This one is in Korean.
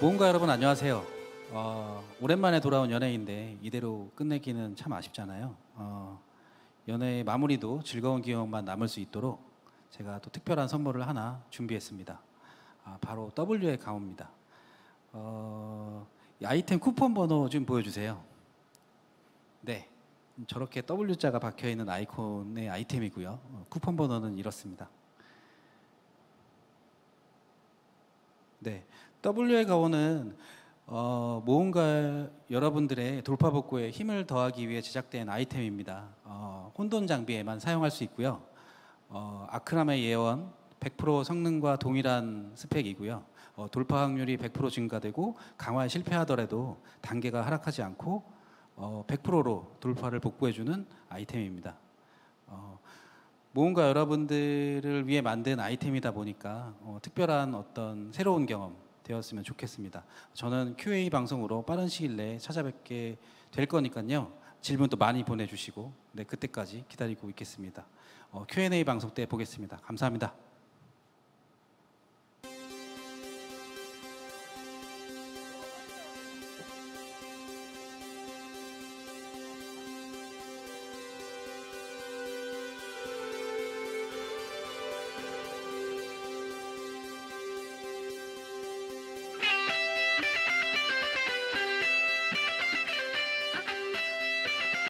모험가 여러분 안녕하세요. 오랜만에 돌아온 연애인데 이대로 끝내기는 참 아쉽잖아요. 연애의 마무리도 즐거운 기억만 남을 수 있도록 제가 또 특별한 선물을 하나 준비했습니다. 바로 W의 가오입니다. 이 아이템 쿠폰 번호 좀 보여주세요. 네, 저렇게 W자가 박혀있는 아이콘의 아이템이고요. 쿠폰 번호는 이렇습니다. 네, W의 가오는 모험가 여러분들의 돌파복구에 힘을 더하기 위해 제작된 아이템입니다. 혼돈 장비에만 사용할 수 있고요. 아크람의 예원 100% 성능과 동일한 스펙이고요. 돌파 확률이 100% 증가되고 강화에 실패하더라도 단계가 하락하지 않고 100%로 돌파를 복구해주는 아이템입니다. 모험가 여러분들을 위해 만든 아이템이다 보니까 특별한 어떤 새로운 경험 되었으면 좋겠습니다. 저는 QA 방송으로 빠른 시일 내에 찾아뵙게 될 거니까요. 질문도 많이 보내주시고 네, 그때까지 기다리고 있겠습니다. Q&A 방송 때 보겠습니다. 감사합니다.